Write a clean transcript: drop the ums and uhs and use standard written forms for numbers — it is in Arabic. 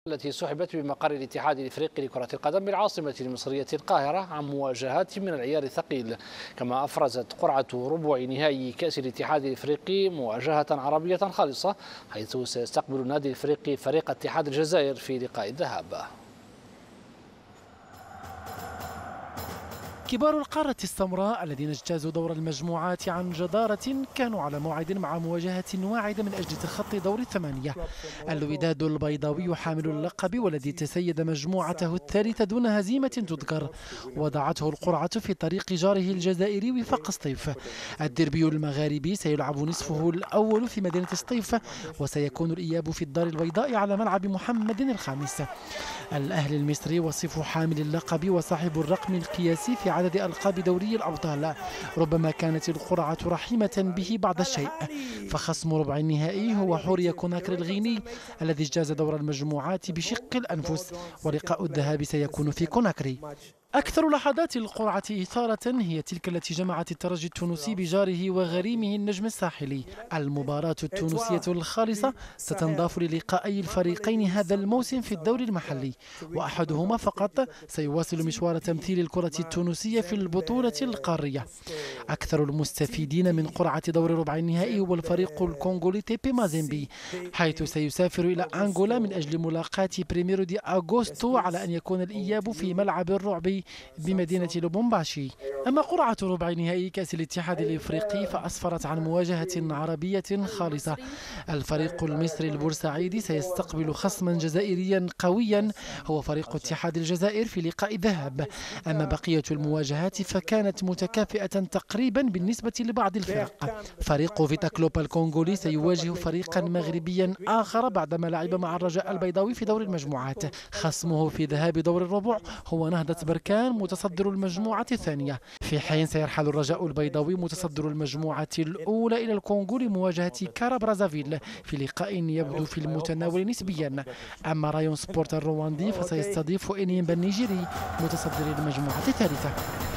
التي سحبت بمقر الاتحاد الافريقي لكرة القدم بالعاصمة المصرية القاهرة عن مواجهات من العيار الثقيل، كما افرزت قرعة ربع نهائي كأس الاتحاد الافريقي مواجهة عربية خالصة، حيث سيستقبل النادي الافريقي فريق اتحاد الجزائر في لقاء الذهاب. كبار القارة السمراء الذين اجتازوا دور المجموعات عن جدارة كانوا على موعد مع مواجهة واعدة من أجل تخطي دور الثمانية. الوداد البيضاوي حامل اللقب والذي تسيد مجموعته الثالثة دون هزيمة تذكر وضعته القرعة في طريق جاره الجزائري وفاق سطيف. الديربي المغاربي سيلعب نصفه الأول في مدينة سطيف، وسيكون الإياب في الدار البيضاء على ملعب محمد الخامس. الأهلي المصري وصف حامل اللقب وصاحب الرقم القياسي في عدد ألقاب دوري الأبطال، ربما كانت القرعة رحيمة به بعض الشيء، فخصم ربع النهائي هو حورية كوناكري الغيني الذي اجتاز دور المجموعات بشق الأنفس، ولقاء الذهاب سيكون في كوناكري. أكثر لحظات القرعة إثارة هي تلك التي جمعت الترجي التونسي بجاره وغريمه النجم الساحلي. المباراة التونسية الخالصة ستنضاف للقائي الفريقين هذا الموسم في الدوري المحلي، وأحدهما فقط سيواصل مشوار تمثيل الكرة التونسية في البطولة القارية. أكثر المستفيدين من قرعة دور ربع النهائي هو الفريق الكونغولي تيبي مازيمبي، حيث سيسافر إلى أنغولا من أجل ملاقاة بريميرو دي أغوستو على أن يكون الإياب في ملعب الرعب بمدينة لوبومباشي. أما قرعة ربع نهائي كأس الاتحاد الإفريقي فأسفرت عن مواجهة عربية خالصة. الفريق المصري البورسعيدي سيستقبل خصما جزائريا قويا هو فريق اتحاد الجزائر في لقاء الذهاب. أما بقية المواجهات فكانت متكافئة تقريبا بالنسبة لبعض الفرق. فريق فيتا كلوب الكونغولي سيواجه فريقا مغربيا آخر بعدما لعب مع الرجاء البيضاوي في دور المجموعات. خصمه في ذهاب دور الربع هو نهضة بركان متصدر المجموعة الثانية، في حين سيرحل الرجاء البيضاوي متصدر المجموعة الأولى إلى الكونغو لمواجهة كارا برازافيل في لقاء يبدو في المتناول نسبيا. أما رايون سبورت الرواندي فسيستضيف إنيمبا النيجيري متصدر المجموعة الثالثة.